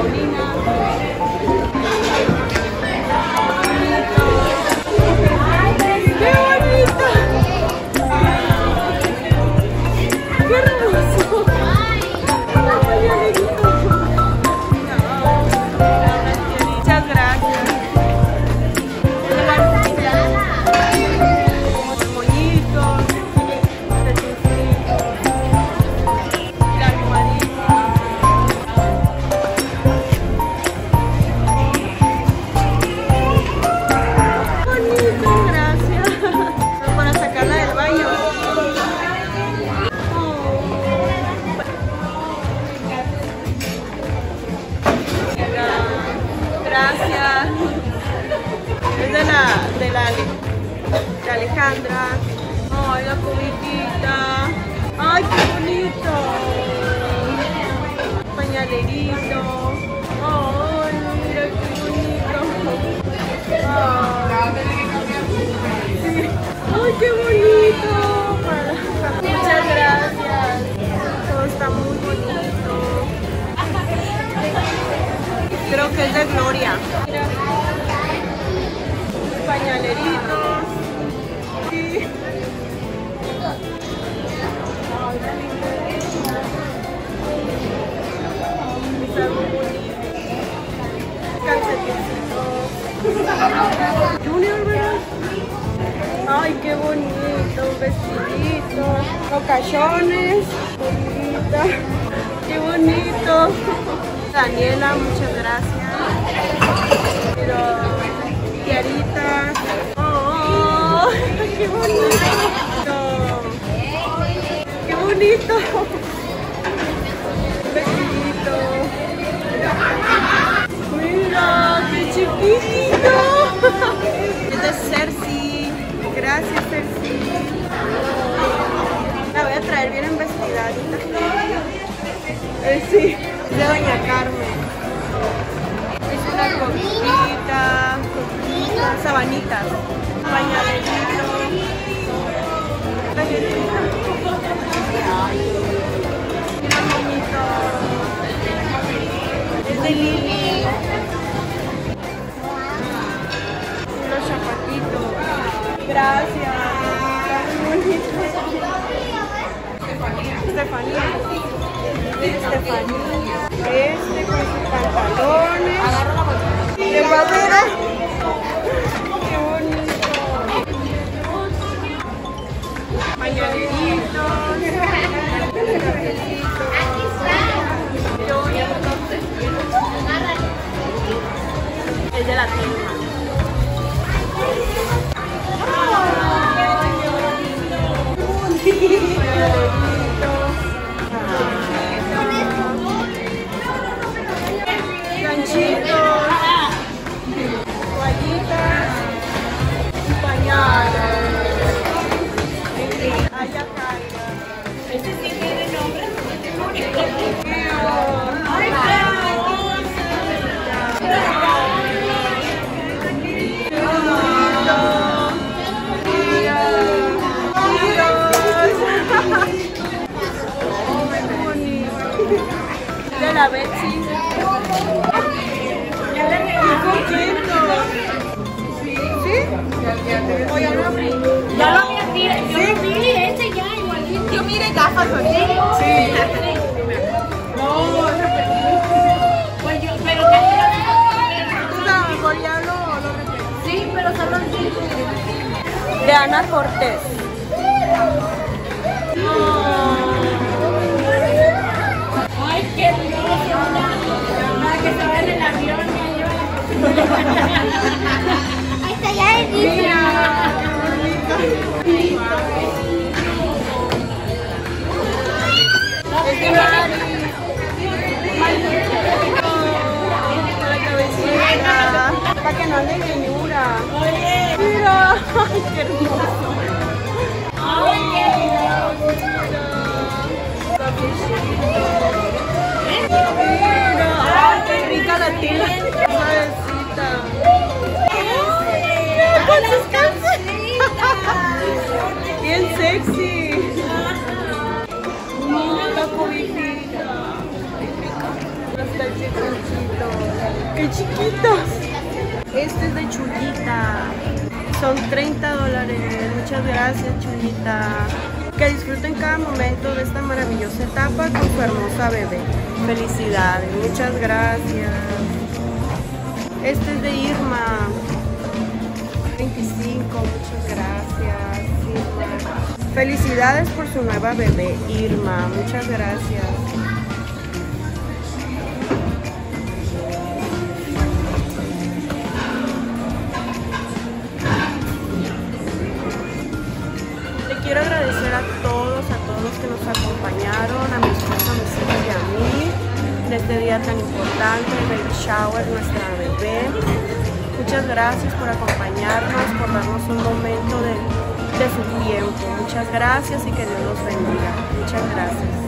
Paulina. ¡Qué bonito! ¡Qué hermoso! ¡Ay, amiguito! Muchas gracias. Moñitos, la almohadita. Bonito, gracias. Para sacarla del baño. Gracias. Es de Alejandra. Ay, la cobijita. Ay, qué bonito. Pañalerito. Ay, mira qué bonito. Ay, qué bonito. Muchas gracias. Todo está muy bonito. Creo que es de Gloria. Mira. Pañaleritos. Sí. Está muy bonito. Calcetincitos. Junior, ¿verdad? Ay, qué bonito. Vestiditos. Ocasiones. Bonita. Qué bonito. Daniela, muchas gracias. Pero tiaritas. Oh, qué bonito. Qué bonito. Vestidito. Mira, qué chiquitito. Es de Cersei. Gracias, Cersei. La voy a traer bien en vestidadita. Sí. De Doña Carmen. Es una cobijita, sabanitas, pañalerito. Mira bonito. Es de Lili. Los zapatitos. Gracias. Muy bonito. Estefanía. Con sus pantalones de madera. Qué bonito. Pañaleritos. Es de la tienda. Ganchitos, toallitas y pañales. Ay, acá. Este sí tiene nombre. De la Betsy. ¿Sí? ¿O ya lo abrí? Ya lo había tirado. Yo lo vi, ese ya igualito. Yo mire gafas, ¿no? Sí. No, pues yo, pero que mejor ya lo repetí. sí, pero solo el tipo. De Ana Cortés. Ay, qué hermoso. Para que se vaya en el avión, ahí está ya el Mira. Es de Mari. La cabecita. Para que no ande ñuñura. Mira. Ay, qué hermoso. Ay, mira. Ay, qué rica la tela. Suavecita. Con sus calzones. Bien sexy. La cobijita. Los tan chiquitos. ¡Qué chiquitos! Este es de Chuyita. Son $30. Muchas gracias, Chuyita. Que disfruten cada momento de esta maravillosa etapa con su hermosa bebé. Felicidades, muchas gracias. Este es de Irma. 25, muchas gracias, Irma. Felicidades por su nueva bebé, Irma. Muchas gracias. Quiero agradecer a todos los que nos acompañaron, a mi esposa, a mis hijos y a mí, de este día tan importante, el baby shower, nuestra bebé. Muchas gracias por acompañarnos, por darnos un momento de su tiempo. Muchas gracias y que Dios los bendiga. Muchas gracias.